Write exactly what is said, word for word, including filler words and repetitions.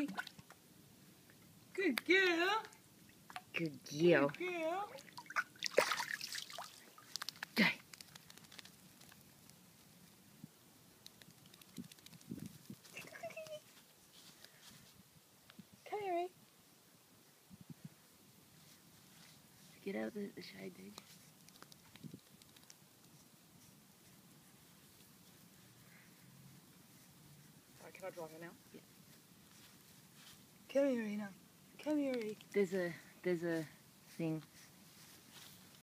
Carrie. Good girl. Good girl. Good girl. Die. Carrie. Get out the, the shade, dude. Alright, can I draw her now? Yeah. Come here, now. Come here. There's a there's a thing.